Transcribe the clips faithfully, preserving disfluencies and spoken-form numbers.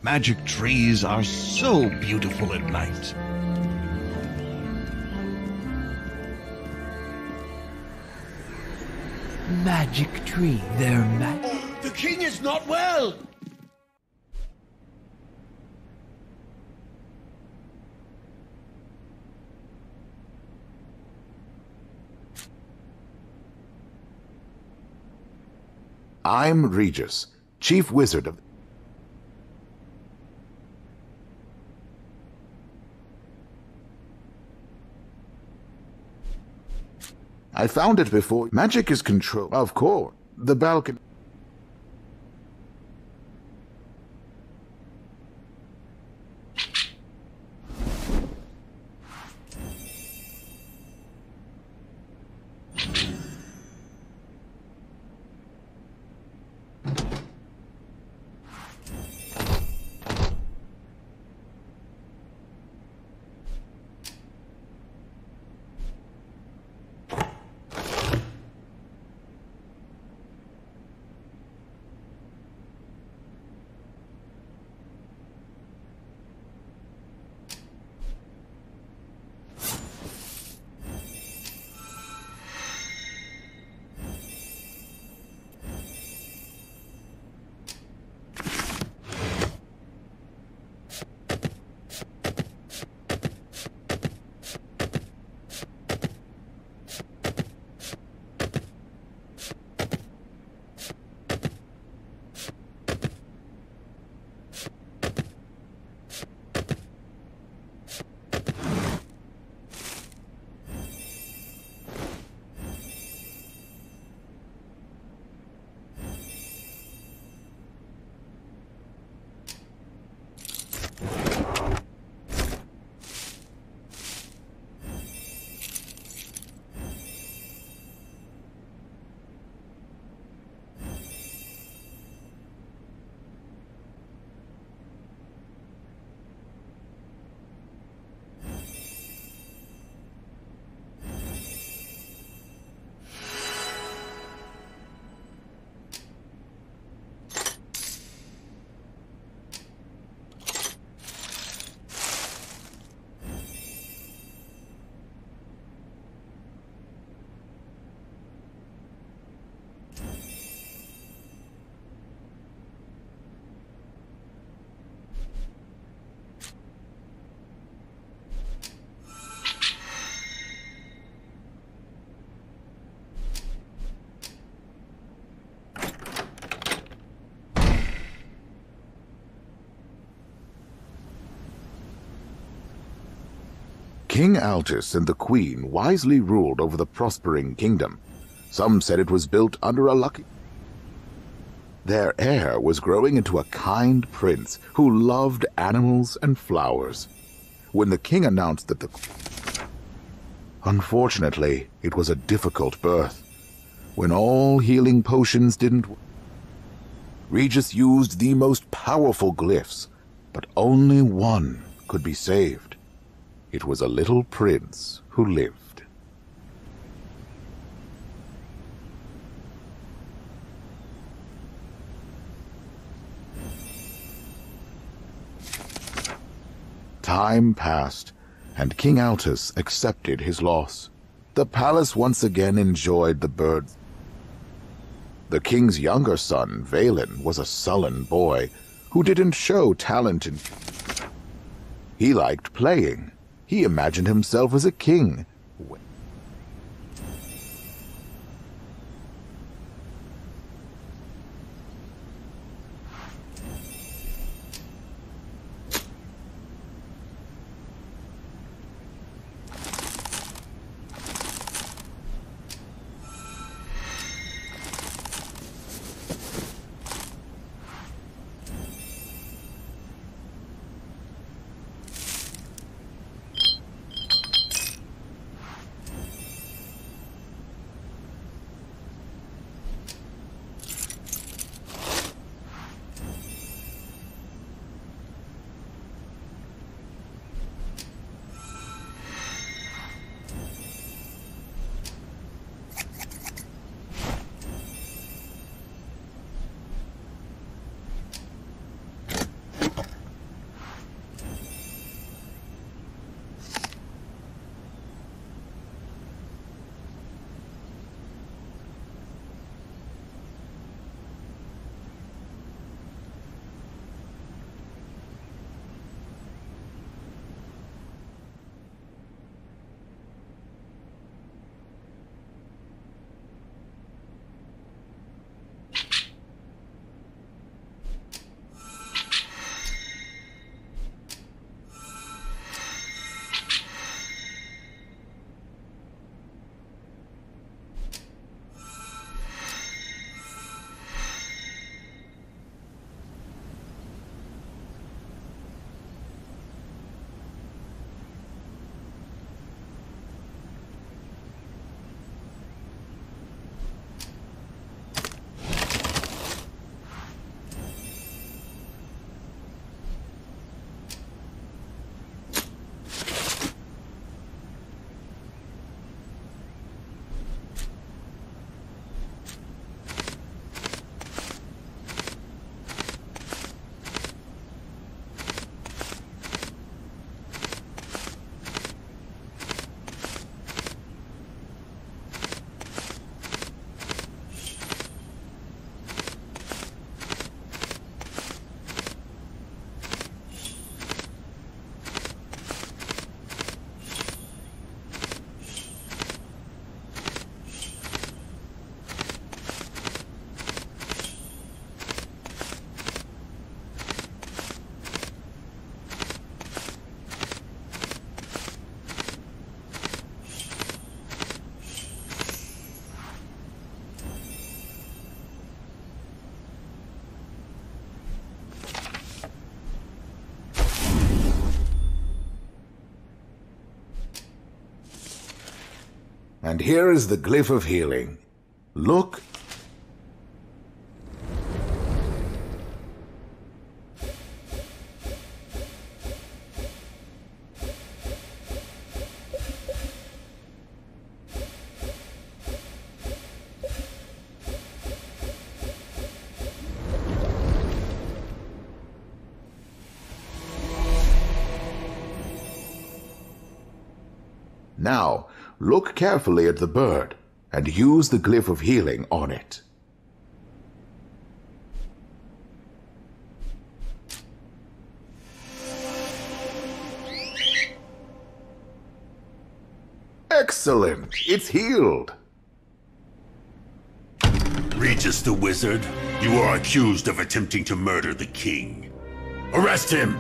Magic trees are so beautiful at night. Magic tree, their ma- Oh, the king is not well! I'm Regis, Chief Wizard of... I found it before. Magic is control. Of course. The balcony... King Altus and the Queen wisely ruled over the prospering kingdom. Some said it was built under a lucky... Their heir was growing into a kind prince who loved animals and flowers. When the king announced that the... Unfortunately, it was a difficult birth. When all healing potions didn't... Regis used the most powerful glyphs, but only one could be saved. It was a little prince who lived. Time passed, and King Altus accepted his loss. The palace once again enjoyed the birds. The king's younger son, Valen, was a sullen boy who didn't show talent in... He liked playing. He imagined himself as a king. And here is the glyph of healing. Look. Now, look carefully at the bird and use the glyph of healing on it. Excellent! It's healed! Regis the Wizard, you are accused of attempting to murder the king. Arrest him!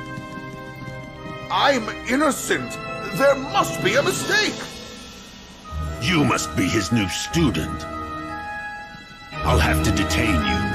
I'm innocent! There must be a mistake! You must be his new student. I'll have to detain you.